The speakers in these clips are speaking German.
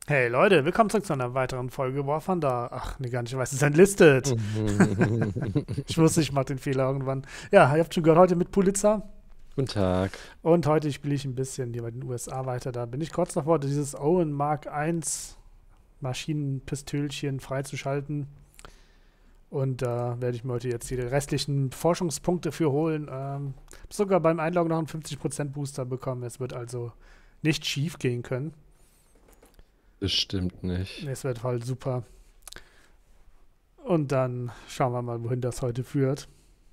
Hey Leute, willkommen zurück zu einer weiteren Folge War Thunder. Ach, nee, gar nicht, ich weiß, es ist entlistet. Ich wusste, ich mache den Fehler irgendwann. Ja, ihr habt schon gehört, heute mit Pulitzer. Guten Tag. Und heute spiele ich ein bisschen hier bei den USA weiter. Da bin ich kurz davor, dieses Owen Mark I Maschinenpistölchen freizuschalten. Und da werde ich mir heute jetzt die restlichen Forschungspunkte für holen. Sogar beim Einloggen noch einen 50% Booster bekommen. Es wird also nicht schief gehen können. Bestimmt nicht. Es wird halt super. Und dann schauen wir mal, wohin das heute führt.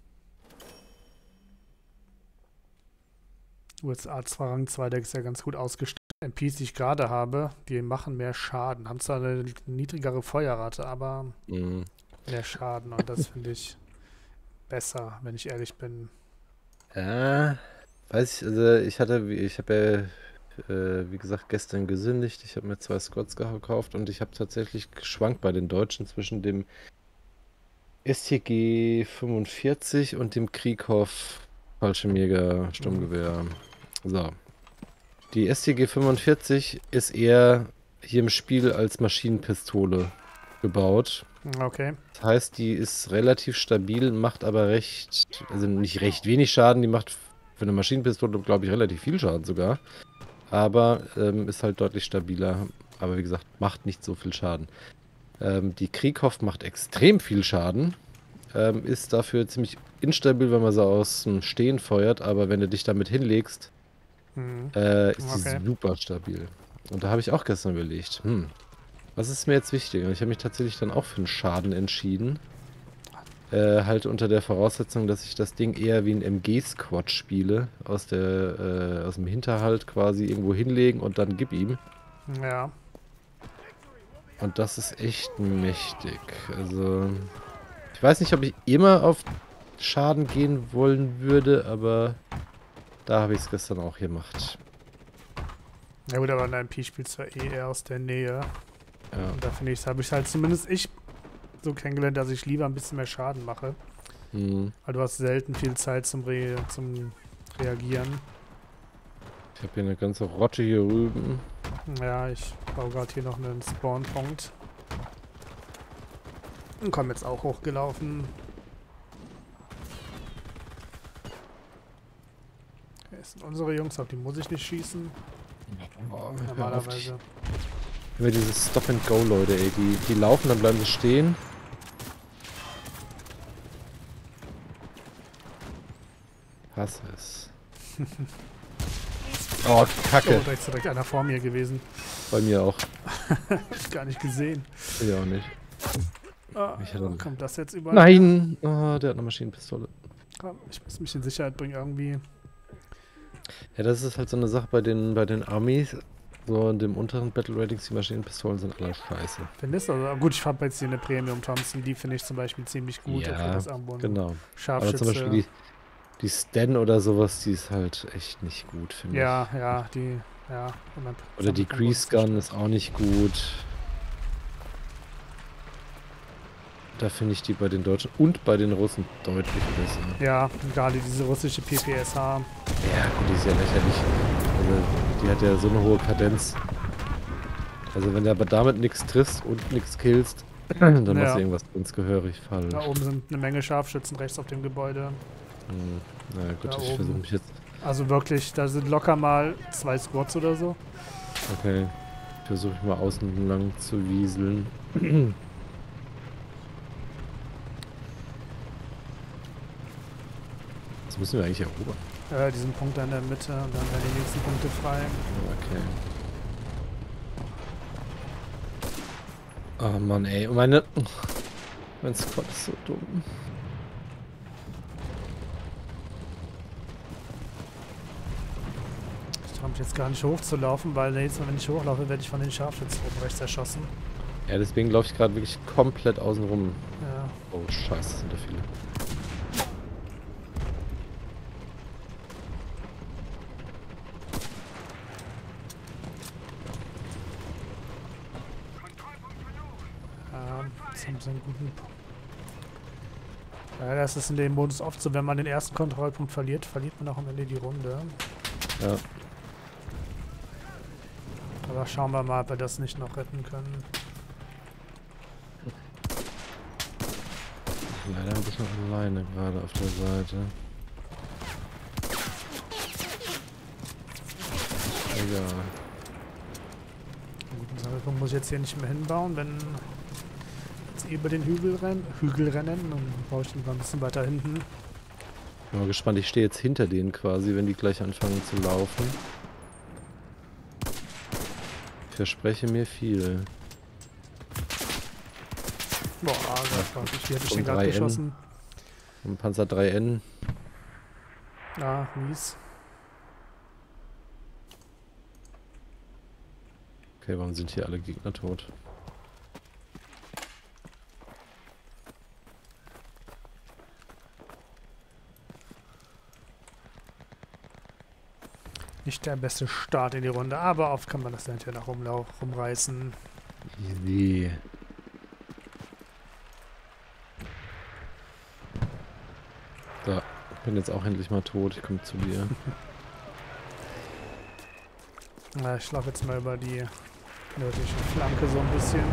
USA 2 Rang 2 Deck ist ja ganz gut ausgestattet. MPs, die ich gerade habe, die machen mehr Schaden. Haben zwar eine niedrigere Feuerrate, aber Mhm. mehr Schaden. Und das finde ich besser, wenn ich ehrlich bin. Ja, weiß ich, also ich habe ja, wie gesagt, gestern gesündigt. Ich habe mir 2 Squads gekauft und ich habe tatsächlich geschwankt bei den Deutschen zwischen dem STG 45 und dem Krieghoff Fallschirmjäger Sturmgewehr. So. Die STG 45 ist eher hier im Spiel als Maschinenpistole gebaut. Okay. Das heißt, die ist relativ stabil, macht aber also nicht recht wenig Schaden, die macht für eine Maschinenpistole, glaube ich, relativ viel Schaden sogar. Aber ist halt deutlich stabiler. Aber wie gesagt, macht nicht so viel Schaden. Die Krieghoff macht extrem viel Schaden. Ist dafür ziemlich instabil, wenn man sie aus dem Stehen feuert. Aber wenn du dich damit hinlegst, Mhm. ist sie Okay. super stabil. Und da habe ich auch gestern überlegt, was ist mir jetzt wichtiger? Ich habe mich tatsächlich dann auch für einen Schaden entschieden. Halt unter der Voraussetzung, dass ich das Ding eher wie ein MG-Squad spiele. Aus dem Hinterhalt quasi irgendwo hinlegen und dann gib ihm. Ja. Und das ist echt mächtig. Also, ich weiß nicht, ob ich immer auf Schaden gehen wollen würde, aber da habe ich es gestern auch gemacht. Ja gut, aber ein MP spielst du ja eh eher aus der Nähe. Ja. Und da finde ich, habe ich halt zumindest ich so kennengelernt, dass ich lieber ein bisschen mehr Schaden mache. Hm. Weil du hast selten viel Zeit zum Reagieren. Ich habe hier eine ganze Rotte hier rüben. Ja, ich baue gerade hier noch einen Spawnpunkt. Und komm jetzt auch hochgelaufen. Hier sind unsere Jungs, auf die muss ich nicht schießen. Oh, hör auf dich. Normalerweise. Immer dieses Stop and Go, Leute, ey. Die laufen, dann bleiben sie stehen. Hasse es. Oh, Oh, Kacke. da ist direkt einer vor mir gewesen. Bei mir auch. Hab ich gar nicht gesehen. Ich auch nicht. Ah, Ich hatte... kommt das jetzt überall her? Nein! Oh, der hat eine Maschinenpistole. Komm, ich muss mich in Sicherheit bringen irgendwie. Ja, das ist halt so eine Sache bei den Armees. So in dem unteren Battle Ratings, die Maschinenpistolen sind alle scheiße. Findest du? Also, gut, ich habe jetzt hier eine Premium Thompson, die finde ich zum Beispiel ziemlich gut. Okay, das Ja, ist irgendwo ein genau. Aber zum Beispiel Scharfschütze. die Sten oder sowas, die ist halt echt nicht gut, finde Ja, ich. ja, die, ja, 100% Oder die vom Boden Grease Gun zerstört. ist auch nicht gut. Da finde ich die bei den Deutschen und bei den Russen deutlich besser. Ja, gerade diese russische PPSH. Ja, gut, die ist ja lächerlich. Also, die hat ja so eine hohe Kadenz. Also, wenn du aber damit nichts triffst und nichts killst, dann machst du Ja, irgendwas ganz gehörig da falsch. oben sind eine Menge Scharfschützen rechts auf dem Gebäude. Hm. Na Da gut, ich versuche oben. mich jetzt. Also wirklich, da sind locker mal 2 Squads oder so. Okay. Versuche ich mal außen lang zu wieseln. Das müssen wir eigentlich erobern. Diesen Punkt da in der Mitte und dann werden die nächsten Punkte frei. Okay. Oh Mann, ey. Und mein Squad ist so dumm. Ich traue mich jetzt gar nicht hochzulaufen, weil jedes Mal, wenn ich hochlaufe, werde ich von den Scharfschützen oben rechts erschossen. Ja, deswegen laufe ich gerade wirklich komplett außen rum. Ja. Oh, scheiße, sind da viele. Jetzt haben sie einen guten Punkt. Ja, das ist in dem Modus oft so, wenn man den ersten Kontrollpunkt verliert, verliert man auch am Ende die Runde. Ja. Aber Aber schauen wir mal, ob wir das nicht noch retten können. Leider ein bisschen alleine gerade auf der Seite. Egal. Gut, dann muss ich jetzt hier nicht mehr hinbauen, wenn jetzt über den Hügel rennen, dann baue ich den mal ein bisschen weiter hinten. Bin mal gespannt, ich stehe jetzt hinter denen quasi, wenn die gleich anfangen zu laufen. Ich verspreche mir viel. Boah, wie hätte ich den gerade geschossen? Ein Panzer 3N. Ja, mies. Okay, warum sind hier alle Gegner tot? Nicht der beste Start in die Runde, aber oft kann man das dann hinterher noch rumreißen. Easy. So, ich bin jetzt auch endlich mal tot. Ich komme zu dir. Na, ich schlafe jetzt mal über die nördliche Flanke so ein bisschen.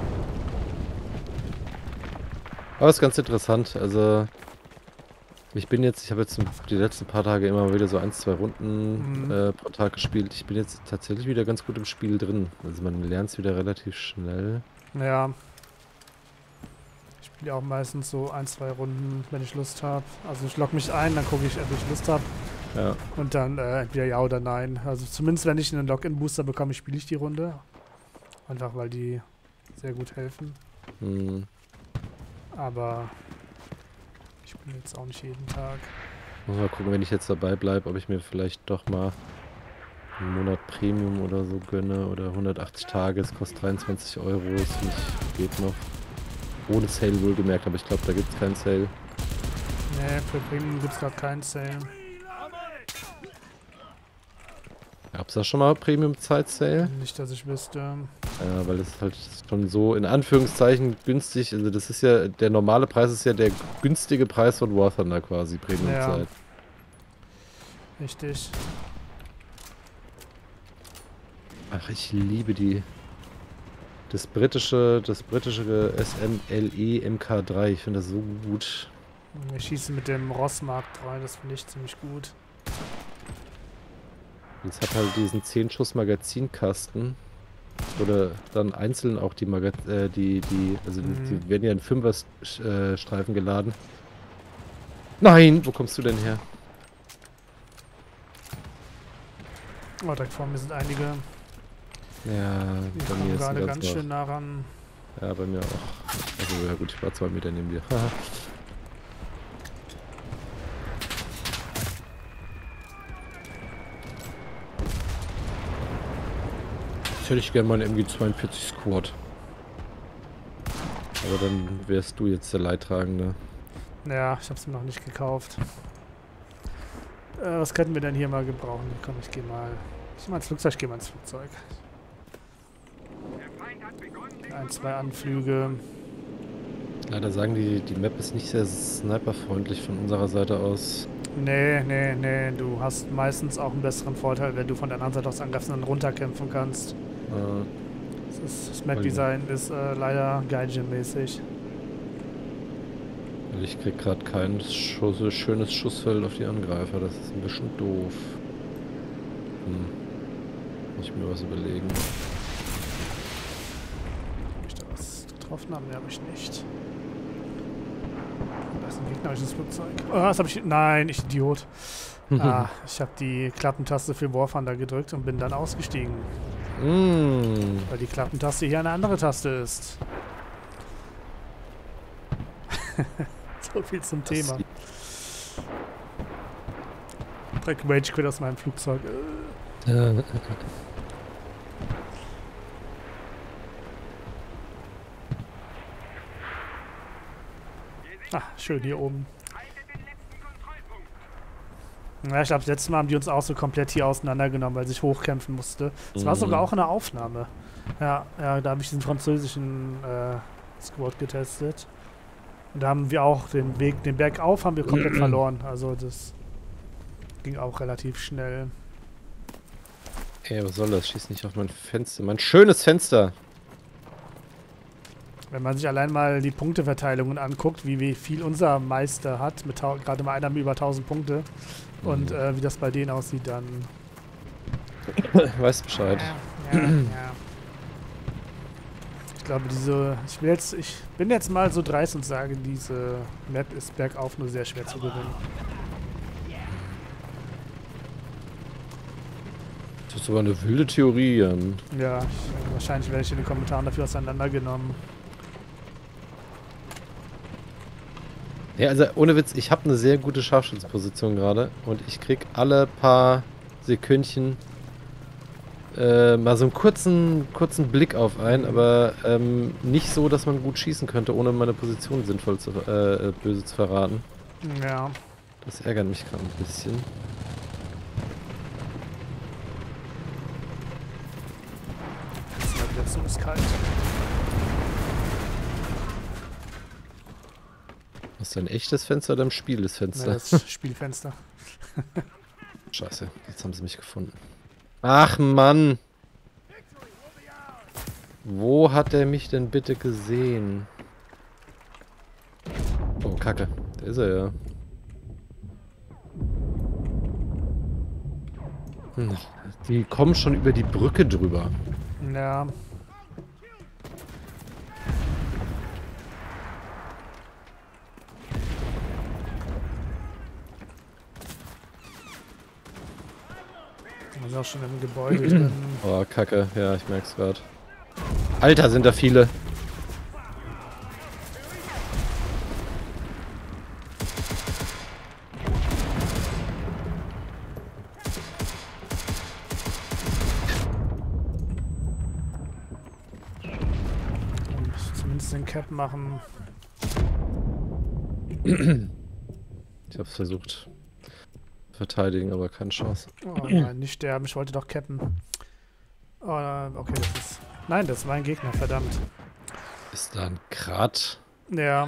Aber ist ganz interessant. Also, ich habe jetzt die letzten paar Tage immer wieder so 1-2 Runden pro Tag gespielt. Ich bin jetzt tatsächlich wieder ganz gut im Spiel drin. Also man lernt es wieder relativ schnell. Ja. Ich spiele auch meistens so 1-2 Runden, wenn ich Lust habe. Also ich logge mich ein, dann gucke ich, ob ich Lust habe. Ja. Und dann entweder ja oder nein. Also zumindest wenn ich einen Login-Booster bekomme, spiele ich die Runde. Einfach weil die sehr gut helfen. Hm. Aber ich bin jetzt auch nicht jeden Tag. Muss mal gucken, wenn ich jetzt dabei bleibe, ob ich mir vielleicht doch mal einen Monat Premium oder so gönne. Oder 180 Tage, es kostet 23 Euro. Das finde ich, geht noch. Ohne Sale wohlgemerkt, aber ich glaube, da gibt es keinen Sale. Nee, für Premium gibt es gerade keinen Sale. Gab es da schon mal Premium-Zeit-Sale? Nicht, dass ich wüsste. Ja, weil das ist halt schon so in Anführungszeichen günstig. Also das ist ja, der normale Preis ist ja der günstige Preis von War Thunder quasi, Premium-Zeit. Ja. Richtig. Ach, ich liebe das britische SMLE MK3. Ich finde das so gut. Wir schießen mit dem Ross Mark 3, das finde ich ziemlich gut. Es hat halt diesen 10-Schuss-Magazinkasten. Oder dann einzeln auch die die werden ja in 5er-Streifen geladen. Nein, wo kommst du denn her? Oh, direkt vor mir sind einige. Ja, Die bei mir kommen ist gerade ganz schön nah ran. Ja, bei mir auch. Also ja gut, ich war 2 Meter neben dir. Jetzt hätte ich gerne mal einen MG42 Squad. Aber dann wärst du jetzt der Leidtragende. Ja, ich habe es mir noch nicht gekauft. Was könnten wir denn hier mal gebrauchen? Komm, ich gehe mal ins Flugzeug, Ein, 2 Anflüge. Leider sagen die Map ist nicht sehr sniperfreundlich von unserer Seite aus. Nee. Du hast meistens auch einen besseren Vorteil, wenn du von der anderen Seite aus angreifst und dann runterkämpfen kannst. Das Map-Design ist leider Gaijin-mäßig. Ich krieg gerade kein schönes Schussfeld auf die Angreifer. Das ist ein bisschen doof. Muss ich mir was überlegen. Ob ich da was getroffen habe? Ne, habe ich nicht. Da ist ein gegnerisches Flugzeug. Oh, das habe ich... Nein, ich Idiot. Ich habe die Klappentaste für War Thunder gedrückt und bin dann ausgestiegen. Weil die Klappentaste hier eine andere Taste ist. So viel zum Thema. Direkt Rage Quit aus meinem Flugzeug. Ah, schön hier oben. Ja, ich glaube, das letzte Mal haben die uns auch so komplett hier auseinandergenommen, weil sich hochkämpfen musste. Das war sogar auch eine Aufnahme. Ja, da habe ich diesen französischen Squad getestet. Und da haben wir auch den Berg auf haben wir komplett verloren. Also das ging auch relativ schnell. Ey, was soll das? Schieß nicht auf mein Fenster. Mein schönes Fenster! Wenn man sich allein mal die Punkteverteilungen anguckt, wie viel unser Meister hat, mit gerade mal einer mit über 1000 Punkte und wie das bei denen aussieht, dann... Weißt Bescheid. Ja. Ich glaube, ich bin jetzt mal so dreist und sage, diese Map ist bergauf nur sehr schwer zu gewinnen. Das ist sogar eine wilde Theorie, Jan. Ja, wahrscheinlich werde ich in den Kommentaren dafür auseinandergenommen. Ja, also ohne Witz, ich habe eine sehr gute Scharfschützenposition gerade und ich krieg alle paar Sekündchen mal so einen kurzen Blick auf einen, aber nicht so, dass man gut schießen könnte, ohne meine Position sinnvoll böse zu verraten. Ja. Das ärgert mich gerade ein bisschen. Jetzt mal wieder zu, ist kalt. Ist das ein echtes Fenster oder ein Spiel des Fenster? Ja, das Spielfenster. Scheiße, jetzt haben sie mich gefunden. Ach Mann! Wo hat er mich denn bitte gesehen? Oh, Kacke. Da ist er ja. Die kommen schon über die Brücke drüber. Ja. Wir sind auch schon im Gebäude drin. Oh, Kacke. Ja, ich merk's grad. Alter, sind da viele. Zumindest den Cap machen. Ich hab's versucht. Verteidigen, aber keine Chance. Oh nein, nicht sterben. Ich wollte doch cappen. Oh, okay, das ist... Nein, das war ein Gegner, verdammt. Ist da ein Krat? Ja.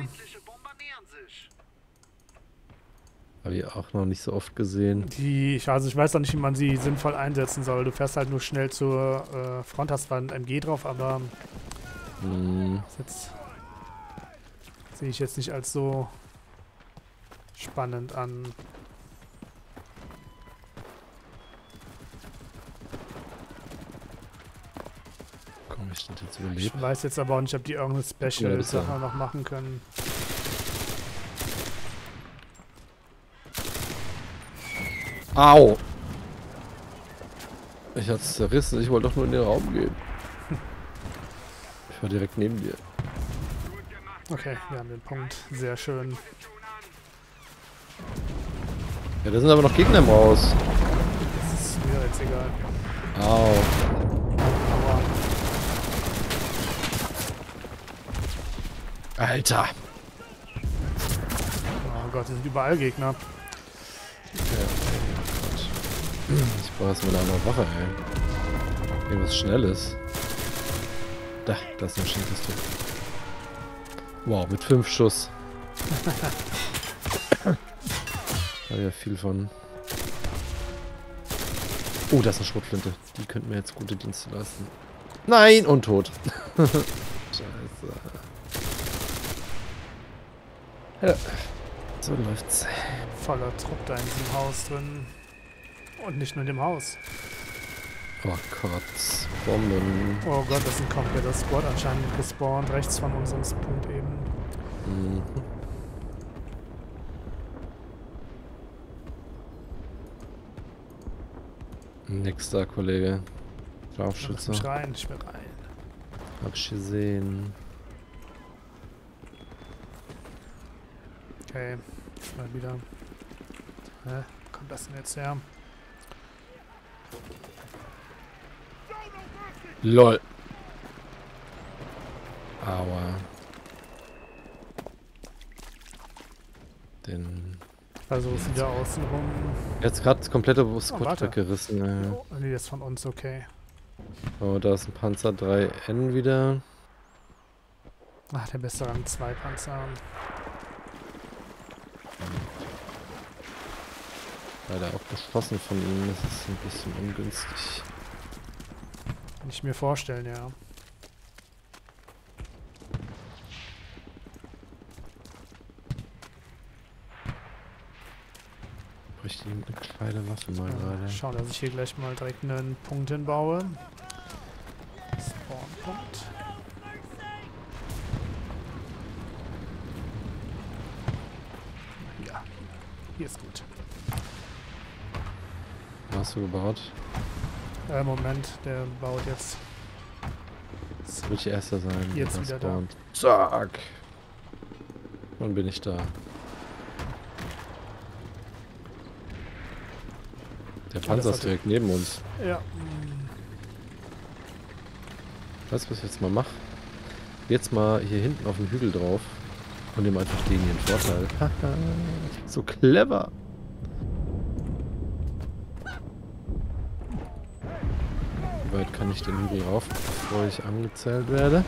Habe ich auch noch nicht so oft gesehen. Also ich weiß auch nicht, wie man sie sinnvoll einsetzen soll. Du fährst halt nur schnell zur Front, hast zwar ein MG drauf, aber jetzt sehe ich jetzt nicht als so spannend an. Komm, ich stand jetzt überlebt. Ich weiß jetzt aber auch nicht, ob die irgendeine Special-Sache noch machen können. Au! Ich hatte es zerrissen, ich wollte doch nur in den Raum gehen. Ich war direkt neben dir. Okay, wir haben den Punkt. Sehr schön. Ja, da sind aber noch Gegner im Haus. Das ist mir jetzt egal. Au. Aua. Alter! Oh Gott, es sind überall Gegner. Ich brauche erstmal eine andere Waffe, ey. Irgendwas Schnelles. Da ist eine Maschinenpistole. Wow, mit 5 Schuss. Da habe ich ja viel von. Oh, das ist eine Schrotflinte. Die könnten mir jetzt gute Dienste leisten. Nein, und tot. Scheiße. Ja, so läuft's. Voller Trupp da in diesem Haus drin. Und nicht nur in dem Haus. Oh Gott, Bomben. Oh Gott, das ist ein kompletter Squad anscheinend gespawnt, rechts von unserem Punkt eben. Mhm. Nix da, Kollege. Scharfschütze. Ich will rein. Hab ich gesehen. Okay, mal wieder. Hä? Wo kommt das denn jetzt her? LOL. Aua. Den... Versuch's wieder außen rum. Jetzt gerade das komplette Squad warte. weggerissen. Oh, nee, das ist von uns, okay. Oh, da ist ein Panzer 3N wieder. Ach, der beste Rang 2 Panzer. Leider auch geschossen von ihm. Das ist ein bisschen ungünstig. Kann ich mir vorstellen, ja. Bräuchte ich eine kleine Waffe mal gerade. Schauen, dass ich hier gleich mal direkt einen Punkt hinbaue. Spawnpunkt. Ja, hier ist gut. Was hast du gebaut? Moment, der baut jetzt. Das wird der Erste sein. Jetzt der wieder da. spawnt. Zack! Wann bin ich da? Der Panzer ist direkt neben uns. Ja. Weißt du, was ich jetzt mal mache? Jetzt mal hier hinten auf den Hügel drauf und ihm einfach den hier einen Vorteil. Haha, so clever! Wie weit kann ich den Hügel rauf, bevor ich angezählt werde?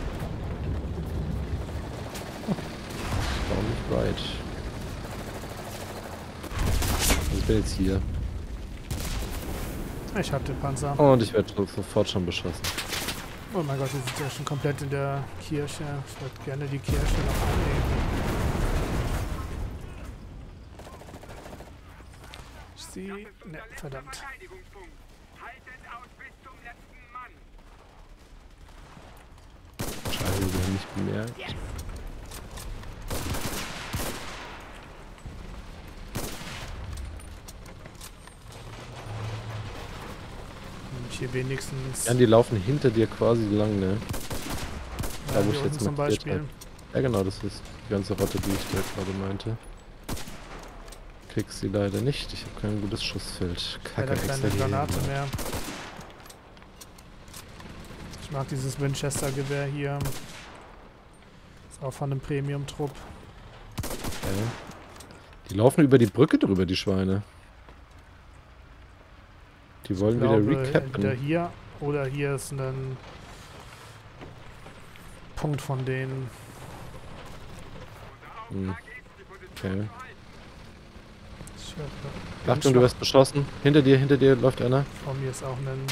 Oh, nicht weit. Also ich bin jetzt hier. Ich hab den Panzer. Und ich werde sofort schon beschossen. Oh mein Gott, wir sind ja schon komplett in der Kirche. Ich würde gerne die Kirche noch annehmen. Ich sehe... Ne, verdammt. Scheiße, wir haben nicht bemerkt. Und hier wenigstens... Ja, die laufen hinter dir quasi lang, ne? Ja, Da wo hier ich unten jetzt zum markiert Beispiel. hab. Ja genau, das ist die ganze Rotte, die ich da gerade meinte. Krieg sie leider nicht. Ich habe kein gutes Schussfeld. Kacke, Leider keine extra Granate mehr. Ich mag dieses Winchester-Gewehr hier. Ist auch von einem Premium-Trupp. Okay. Die laufen über die Brücke drüber, die Schweine. Die wollen wieder Entweder recappen. hier oder hier ist ein Punkt von denen. Hm. Okay. Ich hör- Achtung, du wirst beschossen. Hinter dir läuft einer. Vor mir ist auch ein...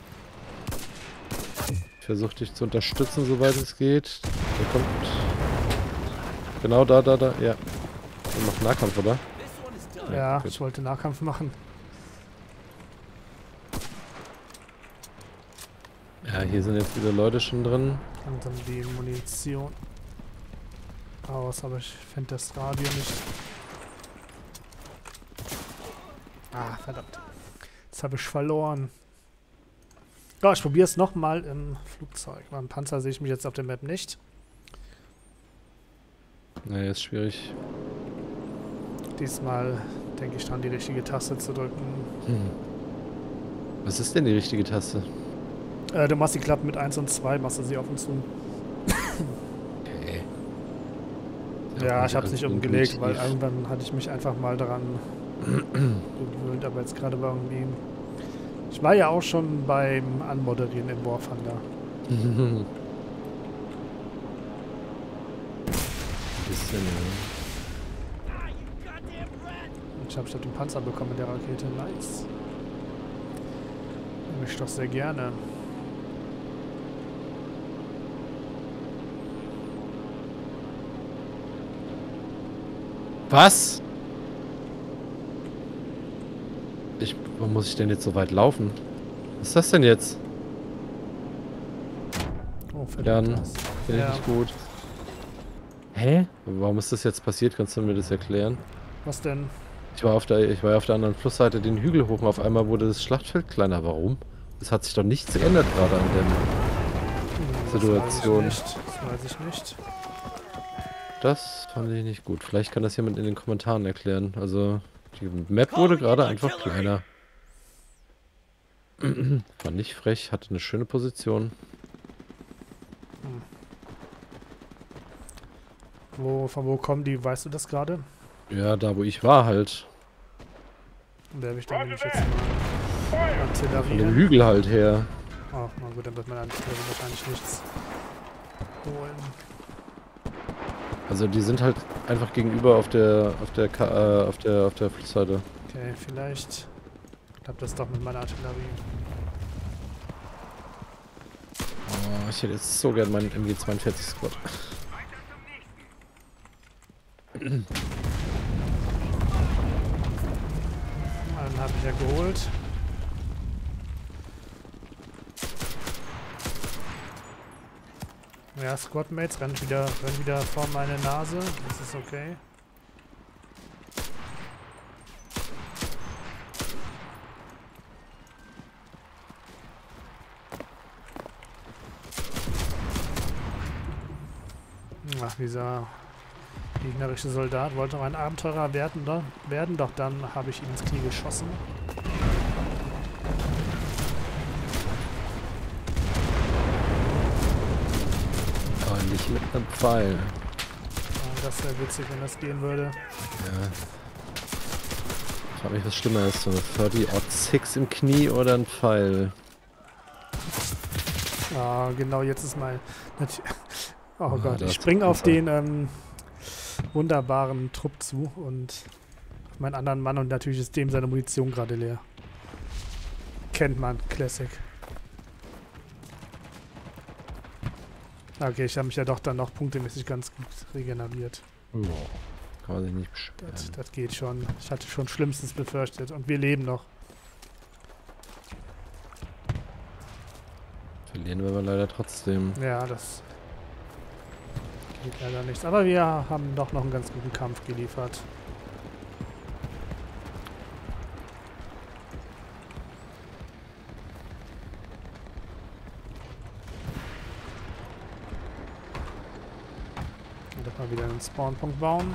Ich versuche dich zu unterstützen, soweit es geht. Der kommt. Genau da. Ja. Der macht Nahkampf, oder? Ja, gut. ich wollte Nahkampf machen. Ja, hier sind jetzt wieder Leute schon drin. Und dann die Munition aus, aber ich finde das Radio nicht. Ah, verdammt. Jetzt habe ich verloren. Ja, ich probiere es nochmal im Flugzeug. Beim Panzer sehe ich mich jetzt auf der Map nicht. Naja, ist schwierig. Diesmal denke ich dran, die richtige Taste zu drücken. Was ist denn die richtige Taste? Du machst die Klappen mit 1 und 2, machst du sie auf und zu. Okay. Ja, ich habe es nicht umgelegt, weil intuitiv. irgendwann hatte ich mich einfach mal daran gewöhnt, aber jetzt gerade war irgendwie... Ich war ja auch schon beim Anmoderieren im War Thunder. Ein bisschen, ja. Ich habe statt den Panzer bekommen mit der Rakete. Nice. Nehme ich doch sehr gerne. Was? Wo muss ich denn jetzt so weit laufen? Was ist das denn jetzt? Oh, Dann verdammt. bin ich Ja. nicht gut. Hä? Warum ist das jetzt passiert? Kannst du mir das erklären? Was denn? Ich war auf der anderen Flussseite den Hügel hoch und auf einmal wurde das Schlachtfeld kleiner. Warum? Es hat sich doch nichts geändert gerade an dem. Situation. Das weiß ich nicht. Das fand ich nicht gut. Vielleicht kann das jemand in den Kommentaren erklären. Also, die Map wurde gerade einfach kleiner. War nicht frech, hatte eine schöne Position. Von wo kommen die? Weißt du das gerade? Ja, da wo ich war halt. Und da habe ich dann nämlich jetzt mal Von dem Artillerie. Hügel halt her. Oh, na gut, dann wird man Artillerie wahrscheinlich nichts holen. Also die sind halt einfach gegenüber auf der Flussseite. Okay, vielleicht klappt das doch mit meiner Artillerie. ich hätte jetzt so gern meinen MG42 Squad. Einen habe ich ja geholt. Ja, Squadmates rennen wieder vor meine Nase. Das ist okay. Ach, dieser gegnerische Soldat wollte noch ein Abenteurer werden, doch dann habe ich ihn ins Knie geschossen. Aber nicht mit einem Pfeil. Ja, das wäre witzig, wenn das gehen würde. Ja. Ich frage mich, was schlimmer ist, so eine 30-06 im Knie oder ein Pfeil. Ah, genau, jetzt ist mein... Oh Gott, das ich springe auf Unfall. den wunderbaren Trupp zu und meinen anderen Mann und natürlich ist dem seine Munition gerade leer. Kennt man, Classic. Okay, ich habe mich ja doch dann noch punktemäßig ganz gut regeneriert. Ja, kann man sich nicht beschweren. Das geht schon. Ich hatte schon Schlimmstes befürchtet und wir leben noch. Verlieren wir aber leider trotzdem. Ja, das geht leider nichts. Aber wir haben doch noch einen ganz guten Kampf geliefert. Und doch mal wieder einen Spawnpunkt bauen.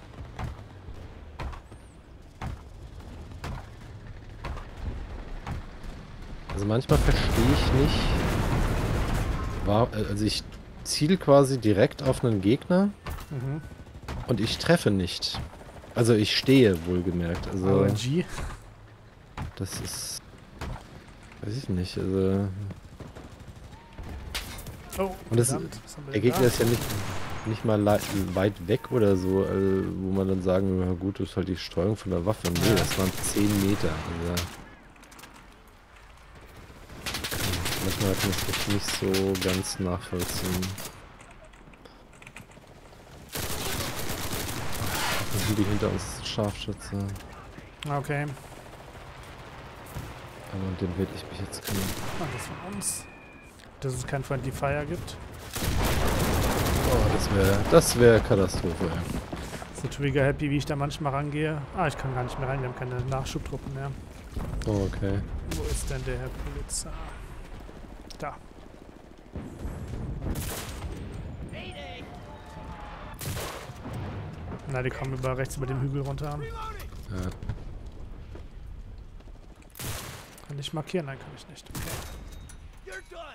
Also manchmal verstehe ich nicht, also ich ziele quasi direkt auf einen Gegner Mhm. und ich treffe nicht. Also ich stehe, wohlgemerkt. Also RNG. das ist... Weiß ich nicht, also... Oh, Und das, verdammt, was haben wir der denn Gegner da? ist ja nicht mal weit weg oder so, wo man dann sagen, ja gut, das ist halt die Streuung von der Waffe. Nee, Ja. das waren 10 Meter. Also, manchmal hat man es echt nicht so ganz nachvollziehen. Dann sind die hinter uns Scharfschütze. Okay, Aber um den werde ich mich jetzt kümmern. ah, das von uns. Dass es kein Friendly Fire gibt. Oh, das wäre Katastrophe. Ey. So trigger happy, wie ich da manchmal rangehe. Ah, ich kann gar nicht mehr rein, wir haben keine Nachschubtruppen mehr. Oh, okay. Wo ist denn der Herr Polizei? Da. Na, die kommen rechts über den Hügel runter. Ja. Kann ich markieren? Nein, kann ich nicht. Okay.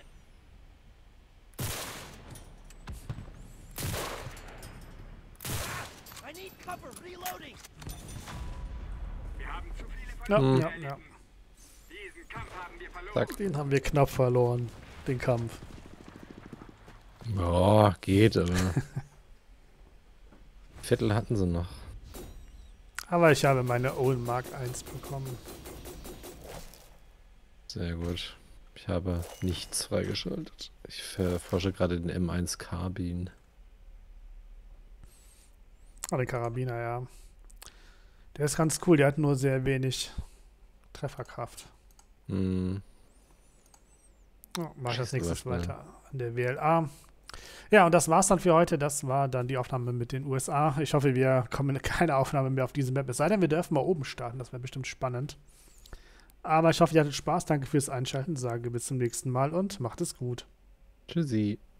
Ja, Hm. ja. Zack. Den haben wir knapp verloren, den Kampf. Ja, geht, aber... Viertel hatten sie noch. Aber ich habe meine Owen Mark 1 bekommen. Sehr gut. Ich habe nichts freigeschaltet. Ich erforsche gerade den M1 Carbine. Ah, der Karabiner, ja. Der ist ganz cool, der hat nur sehr wenig Trefferkraft. Hm. Ja, mach ich als Schießt nächstes aber schnell. weiter an der WLA. Ja, und das war's dann für heute. Das war dann die Aufnahme mit den USA. Ich hoffe, wir kommen in keine Aufnahme mehr auf diese Map. Es sei denn, wir dürfen mal oben starten. Das wäre bestimmt spannend. Aber ich hoffe, ihr hattet Spaß. Danke fürs Einschalten. Sage bis zum nächsten Mal und macht es gut. Tschüssi.